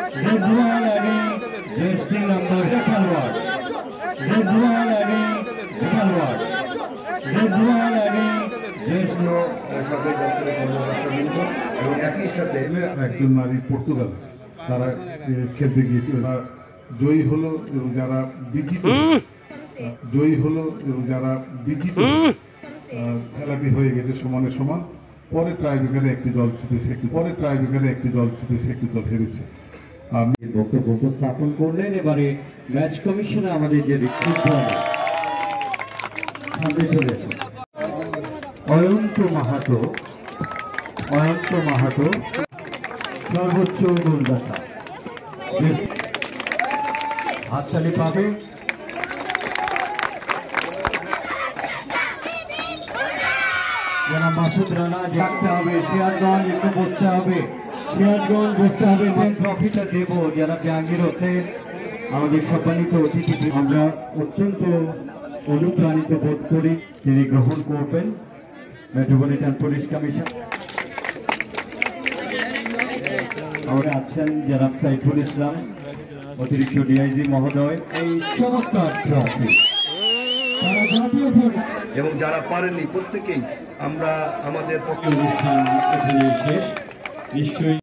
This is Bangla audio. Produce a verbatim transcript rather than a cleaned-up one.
রেজওয়ান আলী জার্সি নাম্বার খেলোয়াড়, রেজওয়ান আলী খেলোয়াড়, রেজওয়ান আলী জার্সি সাথে এবং একই সাথে একজন নারী পর্তুগাল তারা খেলতে গিয়েছিল, তারা জয়ী হলো এবং যারা বিজিত জয়ী হলো এবং যারা বিজিত খেলাটি হয়ে গেছে সমানে সমান। পরে ট্রাইব্রেকারে একটি দল জিতেছে, পরে ট্রাইব্রেকারে একটি দল জিতেছে, একটি দল হেরেছে। আমি বক্তব্য উপস্থাপন করলেন। এবারে ম্যাচ কমিশনে আমাদের যে অয়ন্ত মাহাতো, অয়ন্ত মাহাতো সর্বোচ্চ গোলদাতা, হাততালি পাবে। যারা মাসুদ রানা জানতে হবে, সিরাজগঞ্জ একটু বসতে হবে, সিরাজগঞ্জ বসতে হবে। ট্রফিটা দেব যারা জাহাঙ্গীর হোসেন আমাদের সম্মানিত অতিথি, আমরা অত্যন্ত অনুপ্রাণিত বোধ করি তিনি গ্রহণ করবেন। মেট্রোপলিটন পুলিশ কমিশন আমরা আছেন জনাব সাইফুল ইসলাম, অতিরিক্ত ডিআইজি মহোদয়। এই চমৎকার ট্রফি এবং যারা পারেননি প্রত্যেকেই আমরা আমাদের পক্ষে অনুষ্ঠান এখানে শেষ। নিশ্চয়ই